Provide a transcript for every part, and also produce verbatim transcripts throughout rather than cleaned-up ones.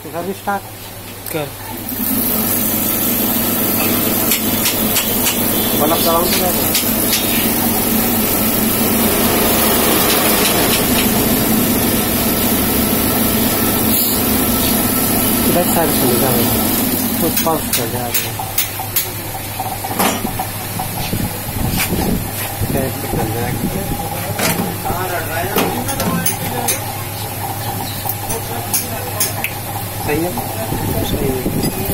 कर स्टार्ट कर बल्ब चलाऊं तो बैक साइड से निकाल तो पंप कर जाएगा कैसे कर जाएगा सही है सही है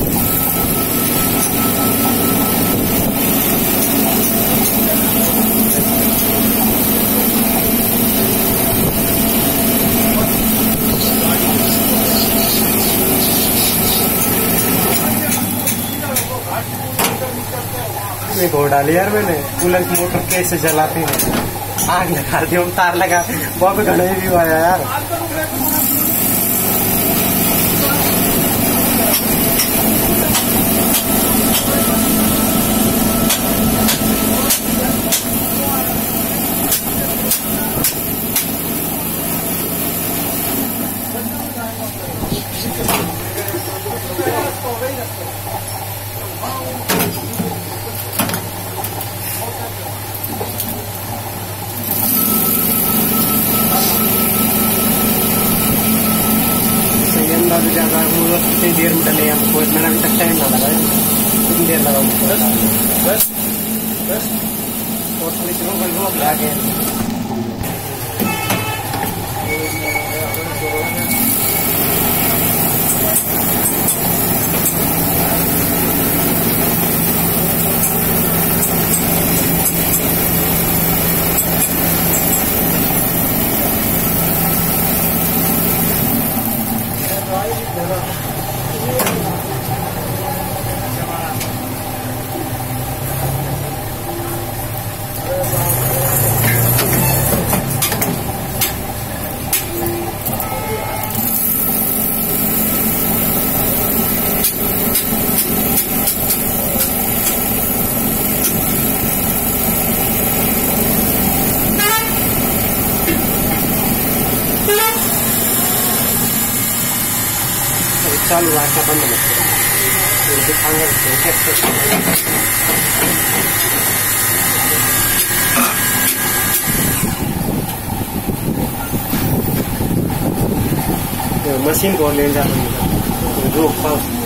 एक और डाली यार मैंने कूलर की मोटर कैसे जलाते हैं आग लगाते हम तार लगा वहाँ पे घड़े भी आया यार ज्यादा कितनी देर में डले हमको इतना अभी तक टाइम ना लगा कितनी देर लगा बस बस और थोड़ी सी घंटों में लगा गया चालू आशा बंद मत मशीन को ले जाता रोक पाओ